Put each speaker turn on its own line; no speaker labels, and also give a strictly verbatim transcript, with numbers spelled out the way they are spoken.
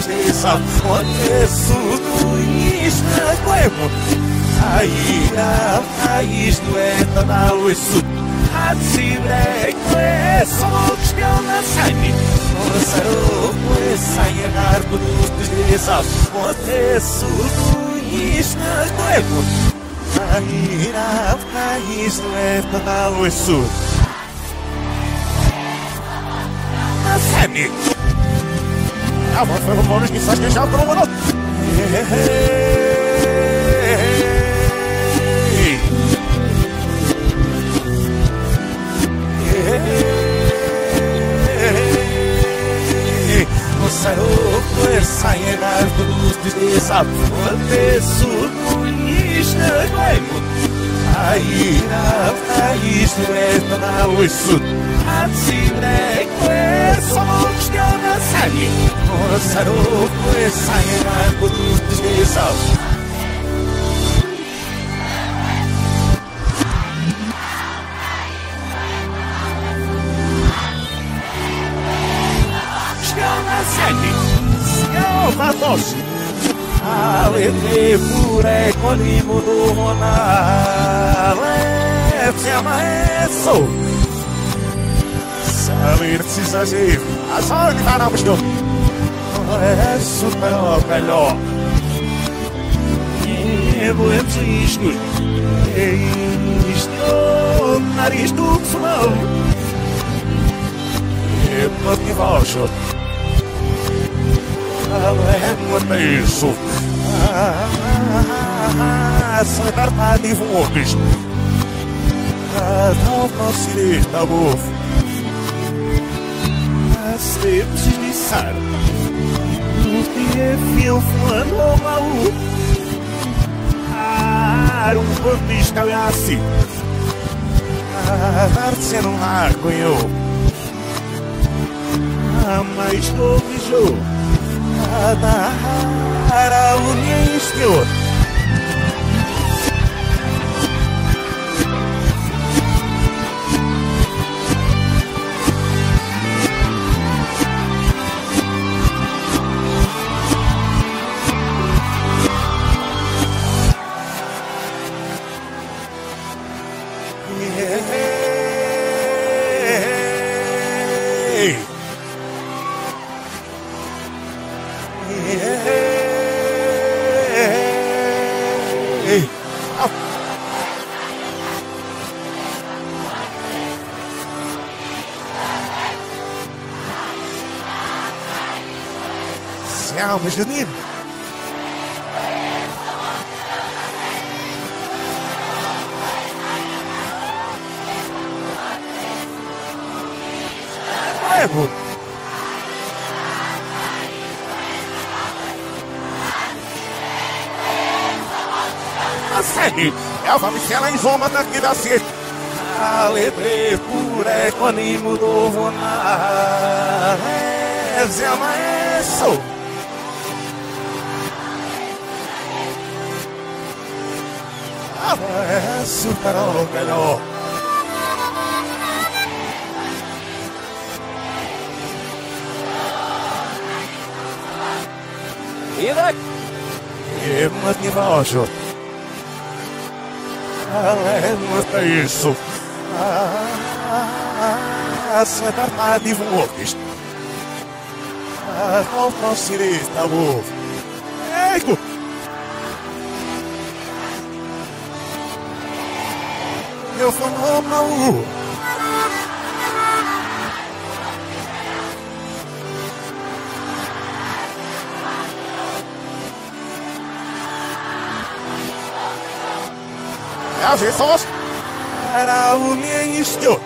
Esa Motesu Duishna Quemo Aira Ais Dueta na Uisu Atsire Queso Chana Sani Nosaro Quesa Yargo Esa Motesu Duishna Quemo Aira Ais Dueta na Uisu Sani Ah, vamos, vamos, vamos, que só já por um minuto. O saroco é sair dos desafontes, sunis na guaimo. Aí na país do eto na uiçu. A cidreco é só que eu não sei. O saroco é sair dos desafontes. Senhor Matos, Alete pure colimo do Rona, leve a maesso. Saber se exagero, a sorte vai na busca. É super melhor. E boemos isto, isto, nariz do sulão. E por que vosso? Não é isso. Sai da parte de vocês. Não posso ir, tá bom? Você precisa pensar. O que é fio fulano mal? Ah, um bandista é assim. Ah, dar-se não há conhou. Ah, mas não beijou. Para o nisto. Calma, Janine. É, pô. Assim, é uma micela em zoma daqui da cesta. Alebre por econimo do vonar. É, Zé Maestro. É super melhor. E daqui? E mande baixo. É, não é isso. Ah, sai da parte de vocês. Ah, não posso ir, tá bom? Eco! Eu vou no baú. É a vez só para o ministro.